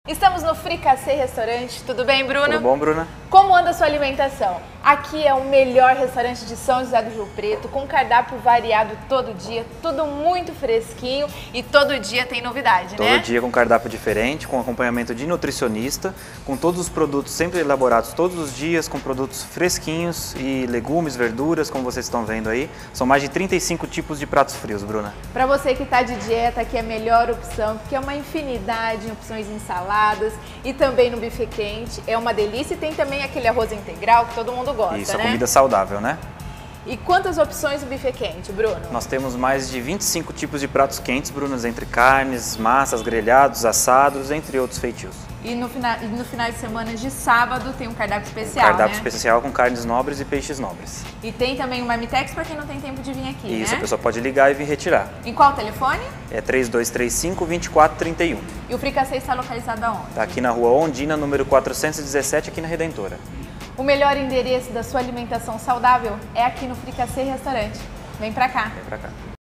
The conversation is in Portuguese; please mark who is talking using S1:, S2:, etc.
S1: Estamos no Fricassê Restaurante, tudo bem, Bruno?
S2: Tudo bom, Bruna?
S1: Como anda a sua alimentação? Aqui é o melhor restaurante de São José do Rio Preto, com cardápio variado todo dia, tudo muito fresquinho e todo dia tem novidade, né?
S2: Todo dia com cardápio diferente, com acompanhamento de nutricionista, com todos os produtos sempre elaborados todos os dias, com produtos fresquinhos e legumes, verduras, como vocês estão vendo aí. São mais de 35 tipos de pratos frios, Bruna.
S1: Para você que está de dieta, aqui é a melhor opção, porque é uma infinidade de opções em saladas e também no buffet quente. É uma delícia e tem também aquele arroz integral que todo mundo gosta,
S2: Isso,
S1: né?
S2: a comida saudável, né?
S1: E quantas opções no buffet quente, Bruno?
S2: Nós temos mais de 25 tipos de pratos quentes, Bruno, entre carnes, massas, grelhados, assados, entre outros feitios.
S1: E no final de semana de sábado tem um cardápio especial,
S2: Cardápio
S1: né?
S2: especial com carnes nobres e peixes nobres.
S1: E tem também o Marmitex para quem não tem tempo de vir aqui,
S2: Isso,
S1: né?
S2: a pessoa pode ligar e vir retirar.
S1: Em qual telefone?
S2: É 3235-2431.
S1: E o Fricassê está localizado aonde?
S2: Está aqui na rua Ondina, número 417, aqui na Redentora.
S1: O melhor endereço da sua alimentação saudável é aqui no Fricassê Restaurante. Vem pra cá.
S2: Vem pra cá.